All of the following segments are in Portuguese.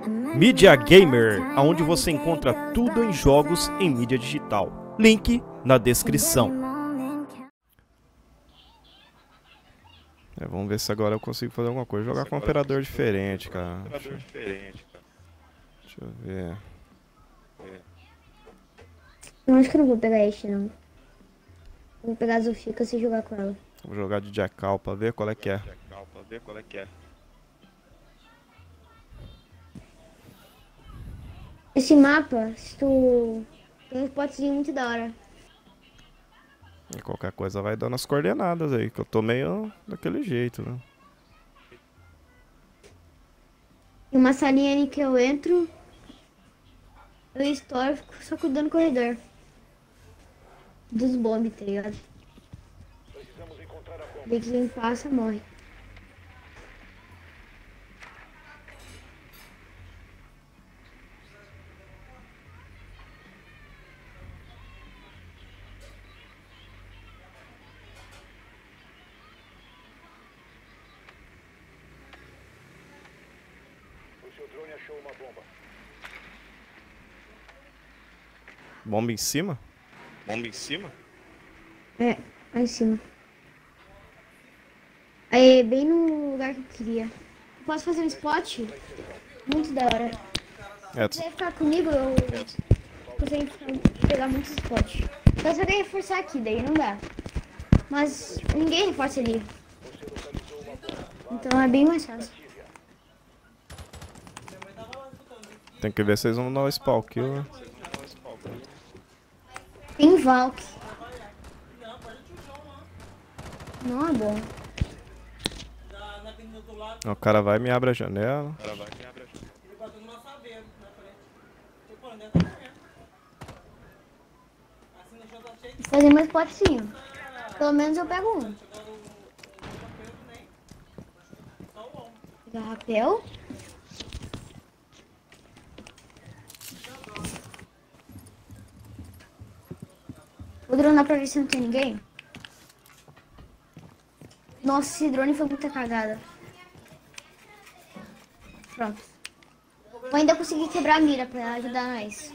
Mídia Gamer, onde você encontra tudo em jogos em mídia digital. Link na descrição. Vamos ver se agora eu consigo fazer alguma coisa. Jogar com um operador diferente, cara. Deixa eu ver. Eu acho que eu não vou pegar este, não. Vou pegar a Zofika e jogar com ela. Vou jogar de Jackal pra ver qual é que é. Esse mapa, se tu... tem um spotzinho muito da hora. E qualquer coisa vai dando as coordenadas aí, que eu tô meio daquele jeito, né? Tem uma salinha ali que eu entro, eu estouro, fico só cuidando do corredor. Dos bombes, tá ligado? Vê que quem passa, morre. O seu drone achou uma bomba. Bomba em cima? É, lá em cima. Aí, bem no lugar que eu queria. Posso fazer um spot? Muito da hora. Se você ficar comigo, eu consigo pegar muitos spots. Só se alguém reforçar aqui, daí não dá. Mas ninguém reforça ali. Então é bem mais fácil. Tem que ver se vocês vão dar o spawn kill, né? Tem Valk. Não é bom. O cara vai e me abre a janela. Vou fazer mais potezinho. Pelo menos eu pego um. Pegar rapel. Vou dronar pra ver se não tem ninguém. Nossa, esse drone foi muita cagada. Pronto. Vou ainda conseguir quebrar a mira pra ajudar nós.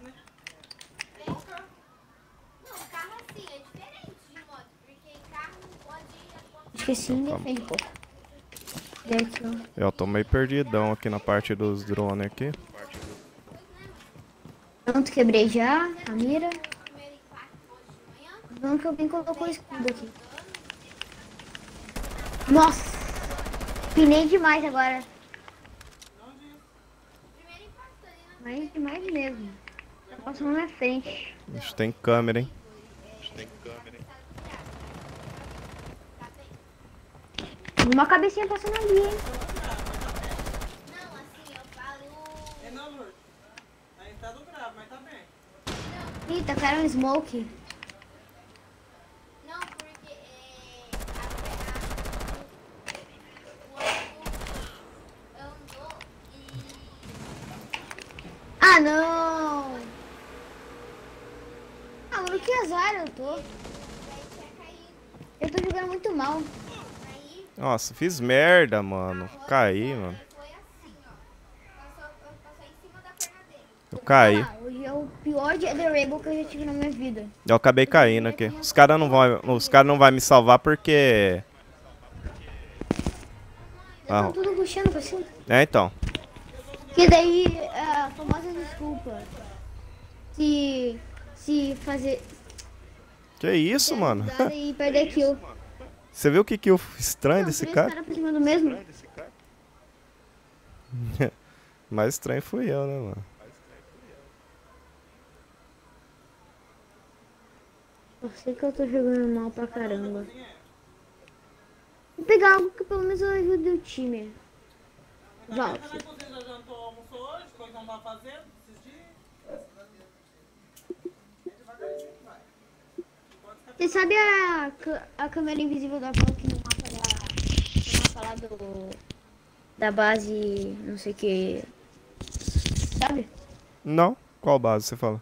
Acho que sim, defende um pouco. Eu tô meio perdidão aqui na parte dos drones aqui. Pronto, quebrei já a mira. Vamos que alguém colocou o escudo aqui. Nossa! Pinei demais agora. Mas demais mesmo. Tá passando na minha frente. A gente tem câmera, hein? Uma cabecinha passando ali, hein? Ih, tacaram um smoke. Ah, não! Ah, mano, que azar eu tô. Eu tô jogando muito mal. Nossa, fiz merda, mano. Caí, mano. Eu caí. Ah, hoje é o pior dia de Rainbow que eu já tive na minha vida. Eu acabei caindo aqui. Os caras não vão me salvar porque... Estão tudo rushando pra cima. É, então. Que daí, a famosa desculpa. Se fazer... Que isso, mano? E perder kill. Você viu o que estranho desse cara? Cara por cima do mesmo. Mais estranho fui eu, né, mano? Eu sei que eu tô jogando mal pra caramba. Vou pegar algo que pelo menos eu ajude o time. Valk. Você sabe a câmera invisível da Valk no mapa lá da base, não sei o que. Sabe? Não? Qual base você fala?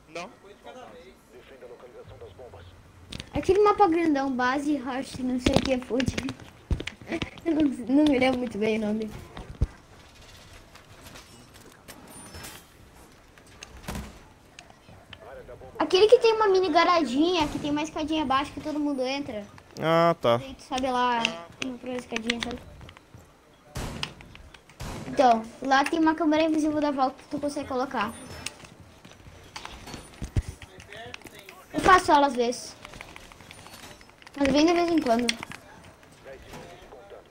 Aquele mapa grandão, base, Rush, não sei o que é food. Eu não me lembro muito bem o nome. Aquele que tem uma mini garadinha, que tem uma escadinha abaixo que todo mundo entra. Ah, tá. Aí tu sabe lá, uma escadinha, sabe? Então, lá tem uma câmera invisível da Valk que tu consegue colocar. Eu faço ela às vezes. Mas bem de vez em quando. 10 segundos contando.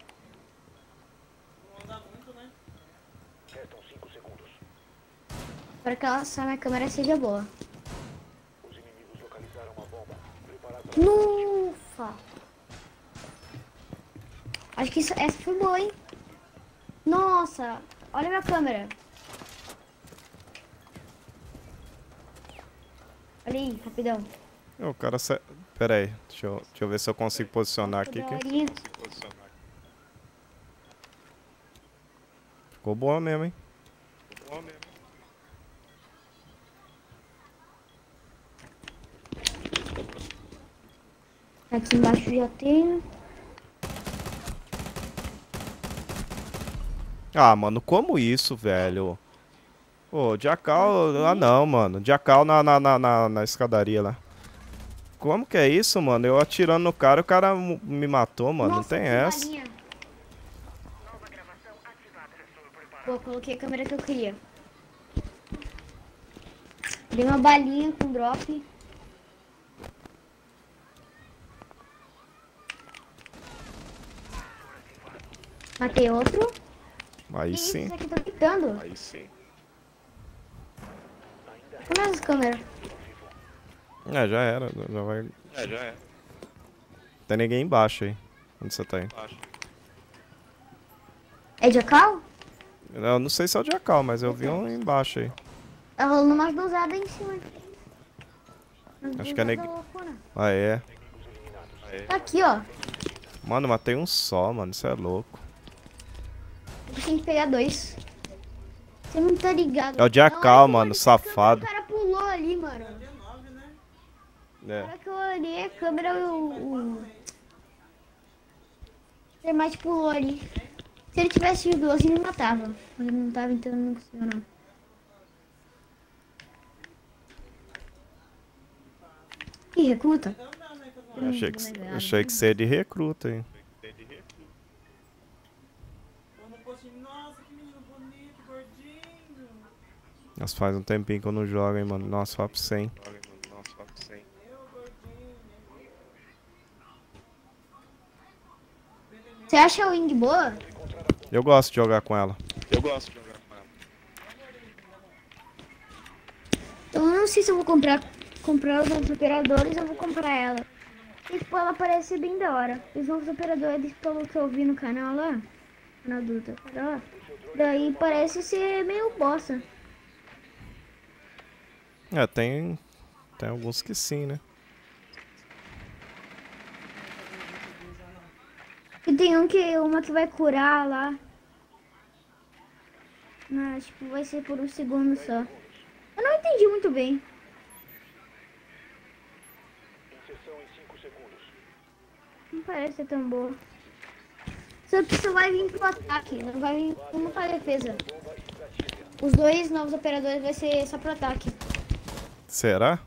Restam 5 segundos. Para que essa minha câmera seja boa. Os inimigos localizaram uma bomba. Preparada. Ufa! Acho que essa foi boa, hein? Nossa! Olha a minha câmera. Olha aí, rapidão. O cara... Pera aí, deixa eu ver se eu consigo posicionar aqui. Daorinha. Ficou boa mesmo, hein? Aqui embaixo já tem. Ah, mano, como isso, velho? Pô, Jackal... Ah, não, mano. Jackal na escadaria lá. Como que é isso, mano? Eu atirando no cara, o cara me matou, mano. Nossa, não tem que essa. balinha. Pô, coloquei a câmera que eu queria. Dei uma balinha com drop. Matei outro. Aí Que sim. isso aqui tá gritando? Aí sim. Olha as câmeras. É, já era. Já vai... Tem ninguém embaixo aí. Onde você tá aí? É Jackal? Eu não sei se é o Jackal, mas eu vi um embaixo aí. Tá rolando umas dosadas em cima. Acho que é Ah, é. Tá aqui, ó. Mano, matei um só, mano. Isso é louco. Eu tenho que pegar dois. Você não tá ligado. É o Jackal, Não, mano, olha, safado. O cara pulou ali, mano. Na É. hora que eu olhei a câmera, o Termite pulou ali. Se ele tivesse tido duas, ele me matava. Mas ele não tava, então não conseguiu, não. Ih, recruta. Achei que você é de recruta, hein. Nossa, faz um tempinho que eu não jogo, hein, mano. Nossa, fala pra você, hein. Você acha a Wing boa? Eu gosto de jogar com ela. Eu não sei se eu vou comprar os novos operadores, eu vou comprar ela. E tipo, ela parece bem da hora. Os novos operadores, pelo que eu vi no canal lá, canal do Tataró, daí parece ser meio bosta. É, tem alguns que sim, né. E tem uma que vai curar lá. Mas tipo, vai ser por um segundo só. Eu não entendi muito bem. Inserção em 5 segundos. Não parece ser tão boa. Só que isso vai vir pro ataque, não vai vir como pra defesa. Os dois novos operadores vai ser só pro ataque. Será?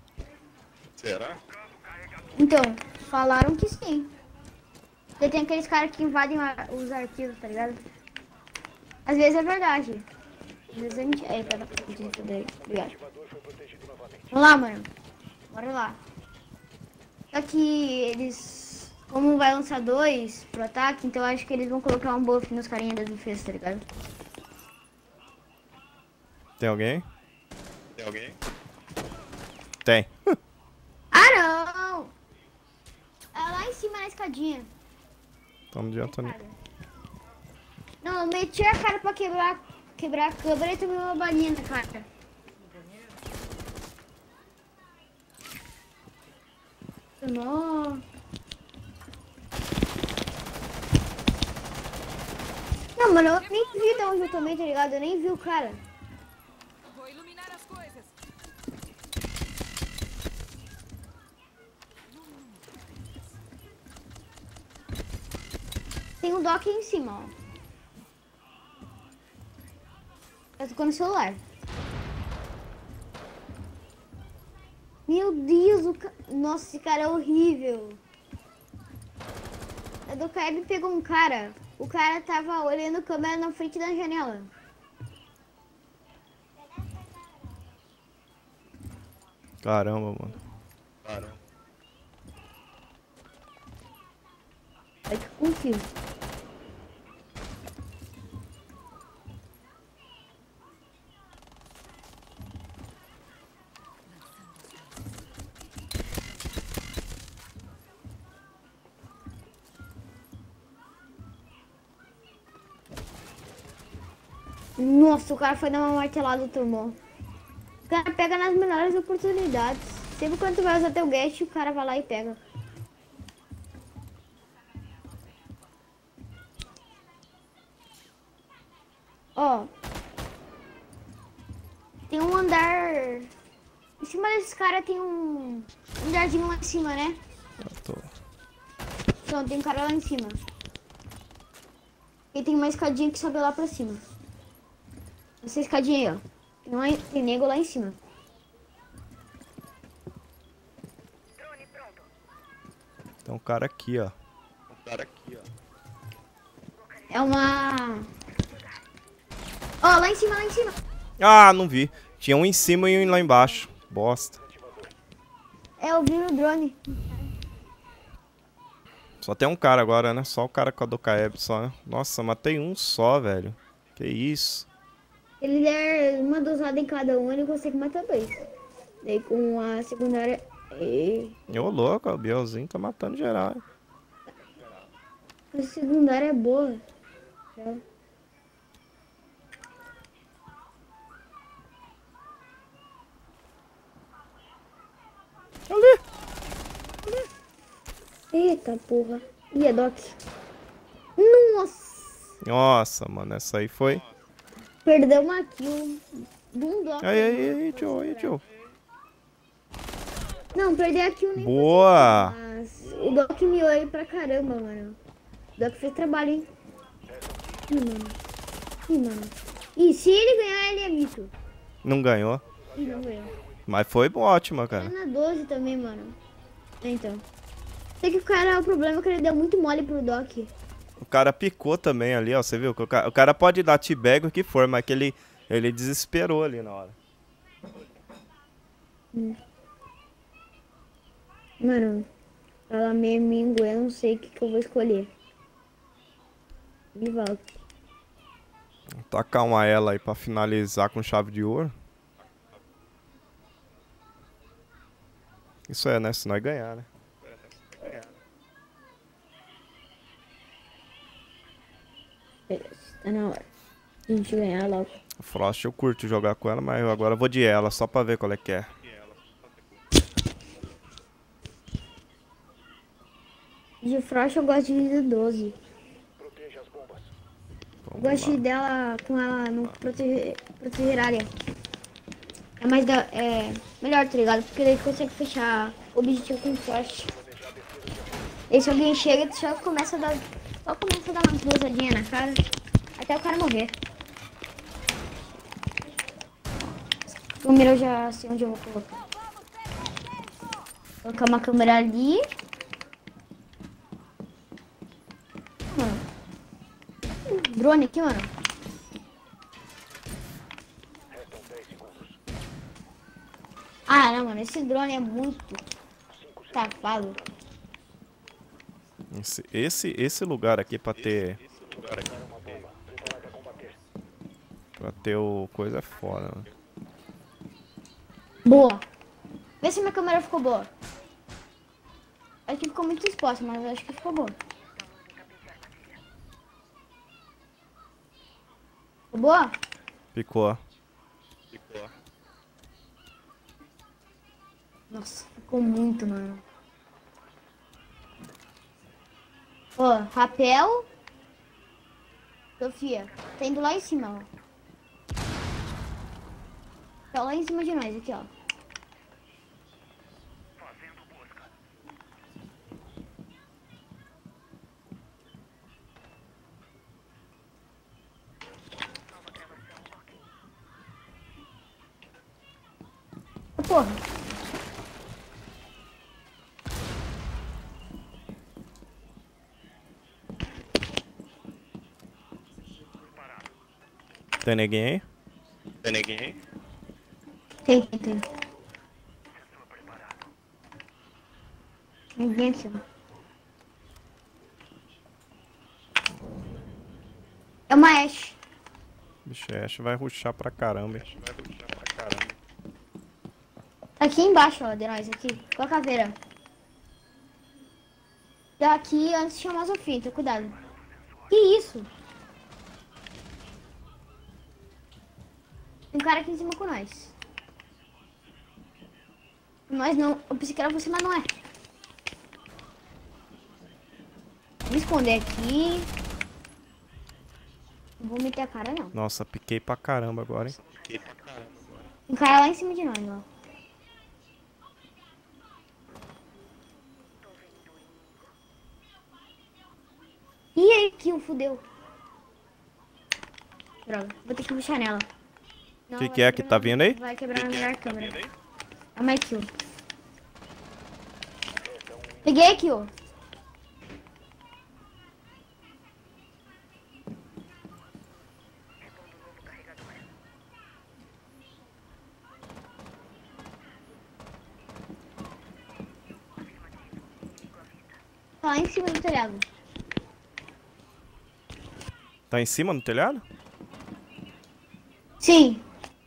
Então, falaram que sim. Porque tem aqueles caras que invadem os arquivos, tá ligado? Às vezes é verdade. Às vezes a gente... É, pera, obrigado. Vamos lá, mano. Bora lá. Só que eles... Como vai lançar dois pro ataque, então eu acho que eles vão colocar um buff nos carinhas das defesas, tá ligado? Tem alguém? Tem. Ah, não! É lá em cima na escadinha. Então não adianta não. Não, eu meti a cara pra quebrar a câmera e tomei uma balinha na cara. Não. Não, mano, eu nem vi de onde eu tomei, tá ligado? Eu nem vi o cara. Vou iluminar as coisas. Tem um dock aí em cima, ó. Eu tô com o celular. Meu Deus, nossa, esse cara é horrível. A do Caeb pegou um cara. O cara tava olhando a câmera na frente da janela. Caramba, mano. Caramba. Vai que confio. Nossa, o cara foi dar uma martelada e tomou. O cara pega nas melhores oportunidades. Sempre quando tu vai usar teu guest, o cara vai lá e pega. Ó. Tem um andar... Em cima desse cara tem um andarzinho lá em cima, né? Então, tem um cara lá em cima. E tem uma escadinha que sobe lá pra cima. Essa escadinha aí, ó. Tem nego lá em cima. Tem um cara aqui, ó. É uma... Ó, lá em cima, lá em cima. Ah, não vi. Tinha um em cima e um lá embaixo. Bosta. É, eu vi no drone. Só tem um cara agora, né? Só o cara com a do Caeb só, né? Nossa, matei um só, velho. Que isso. Ele der uma dosada em cada um, ele consegue matar dois. Daí com a secundária... Ô, louco, o Bielzinho tá matando geral. A secundária é boa. Ali. Eita porra. E a Doc? Nossa. Nossa, mano, essa aí foi... Perdeu uma kill. Um Doc. Aí, Joe. Não, perder a kill nem Boa! foi, mas o Doc miou aí pra caramba, mano. O Doc fez trabalho, hein? Ih, mano. E se ele ganhar, ele é mito. Não ganhou. Ih, não ganhou. Mas foi ótima, cara. É na 12 também, mano. Então. Sei que o problema é que ele deu muito mole pro Doc. O cara picou também ali, ó. Você viu? O cara pode dar teabag o que for, mas que ele desesperou ali na hora. Mano, ela me mingou, eu não sei o que eu vou escolher. E volta. Tacar uma ela aí pra finalizar com chave de ouro. Isso é, né? Se nós ganhar, né? Beleza, tá na hora. A gente ganhar logo. A Frost eu curto jogar com ela, mas eu agora vou de ela, só pra ver qual é que é. De Frost eu gosto de 12. Proteja as bombas. Eu gosto dela com ela no proteger área. É mais melhor, tá ligado? Porque daí consegue fechar o objetivo com Frost. E se alguém chega, só começa a dar umas rosadinhas na cara. Até o cara morrer. Câmera eu já sei onde eu vou colocar. Vou colocar uma câmera ali. Drone aqui, mano. Restam 10 segundos. Ah, não, mano. Esse drone é muito safado. Esse lugar aqui pra ter... Pra ter o coisa é foda, mano. Boa. Vê se minha câmera ficou boa. Acho que ficou muito exposta, mas acho que ficou boa. Ficou boa? Ficou. Nossa, ficou muito, mano. Ó, rapel. Sofia, tá indo lá em cima, ó. Tá lá em cima de nós, aqui, ó. Porra. Tem ninguém aí? Tem. Ninguém aqui, ó. É uma Ashe. Bicho, a Ashe vai rushar pra caramba, hein? Tá aqui embaixo, ó, de nós, aqui. Com a caveira. Daqui antes de chamar o Sofita, cuidado. Que isso? Tem um cara aqui em cima com nós. Nós não. Eu pensei que era você, mas não é. Vou me esconder aqui. Não vou meter a cara, não. Nossa, piquei pra caramba agora, hein? Tem um cara lá em cima de nós, ó. Ih, aí, kill, fudeu. Droga, vou ter que puxar nela. Não, Que vai que é que quebrar tá vindo aí? Vai quebrar a melhor câmera. É uma kill. Peguei a kill. Tá lá em cima do telhado. Tá em cima no telhado? Sim.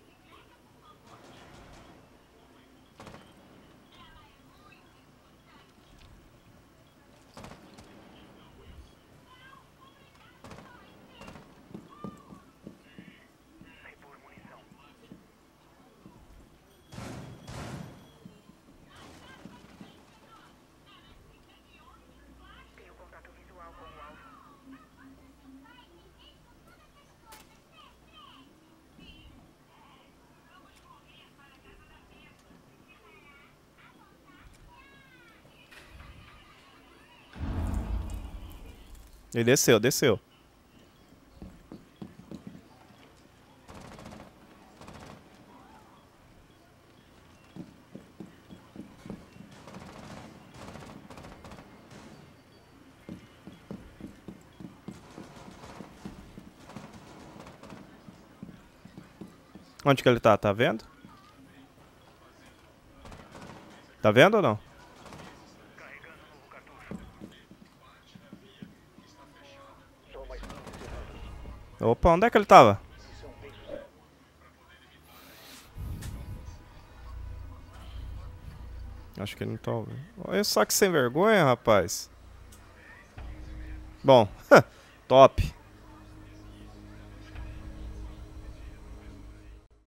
Ele desceu. Onde que ele tá? Tá vendo? Tá vendo ou não? Opa, onde é que ele tava? Acho que ele não tá ouvindo. Olha só que sem vergonha, rapaz. Bom, top.